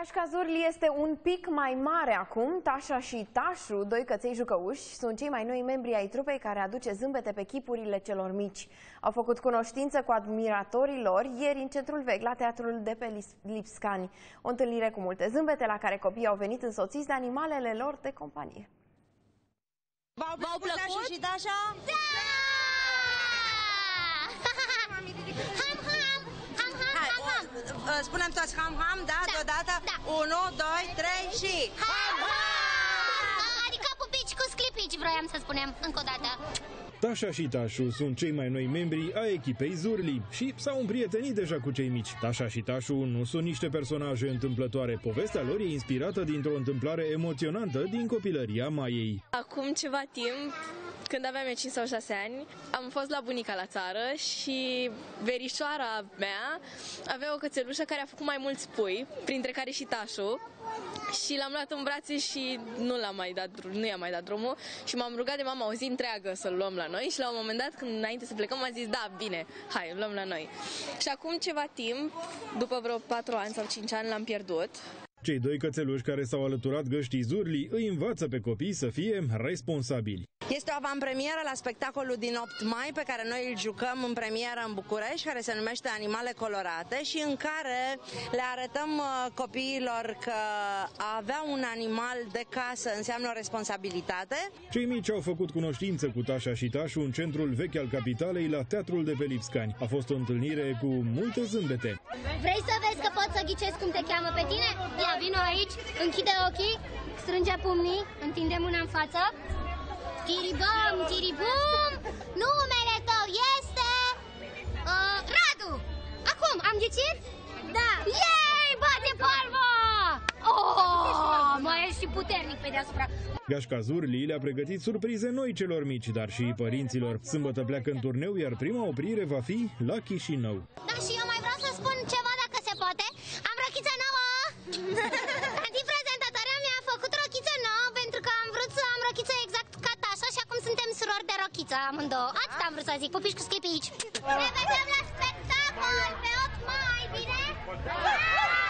Gașca Zurli este un pic mai mare acum. Tașa și Tașu, doi căței jucăuși, sunt cei mai noi membri ai trupei care aduce zâmbete pe chipurile celor mici. Au făcut cunoștință cu admiratorii lor ieri în centrul vechi, la teatrul de pe Lipscani. O întâlnire cu multe zâmbete la care copiii au venit însoțiți de animalele lor de companie. V-au plăcut? Și Tașa? Da! Spunem toți ham-ham, da? Deodată? Da. 1, 2, 3 și... Ham-ham! Adică pupici cu sclipici, vroiam să spunem încă o dată. Tașa și Tașu sunt cei mai noi membri ai echipei Zurli și s-au împrietenit deja cu cei mici. Tașa și Tașu nu sunt niște personaje întâmplătoare. Povestea lor e inspirată dintr-o întâmplare emoționantă din copilăria Maiei. Acum ceva timp, când aveam 5 sau 6 ani, am fost la bunica la țară și verișoara mea avea o cățelușă care a făcut mai mulți pui, printre care și Tașu. Și l-am luat în brațe și nu i-am mai dat drumul și m-am rugat de mama o zi întreagă să-l luăm la noi și la un moment dat, când înainte să plecăm, a zis da, bine, hai, îl luăm la noi. Și acum ceva timp, după vreo 4 ani sau 5 ani, l-am pierdut. Cei doi cățeluși care s-au alăturat găștii Zurli îi învață pe copii să fie responsabili. Este o avantpremieră la spectacolul din 8 mai pe care noi îl jucăm în premieră în București, care se numește Animale Colorate și în care le arătăm copiilor că a avea un animal de casă înseamnă o responsabilitate. Cei mici au făcut cunoștință cu Tașa și Tașu în centrul vechi al capitalei, la teatrul de pe Lipscani. A fost o întâlnire cu multe zâmbete. Vrei să vezi că pot să ghicesc cum te cheamă pe tine? Ia, vino aici, închide ochii, strânge pumnii, întinde mâna în față. Tiribum, tiribum, numele tău este Radu. Acum, am ghicit? Da. Yay, bate palma! Oh, mai ești și puternic pe deasupra. Gașca Zurli le-a pregătit surprize noi celor mici, dar și părinților. Sâmbătă pleacă în turneu, iar prima oprire va fi la Chișinău. Da, și eu mai vreau să spun ceva, dacă se poate. Am rochiță nouă! Prezentatoarea mi-a făcut rochiță nouă pentru că am vrut să am rochiță exact ca Tașa și acum suntem surori de rochiță amândouă. Atât am vrut să zic, pupici cu sclipici. Ne vedem la spectacol pe 8 mai, bine?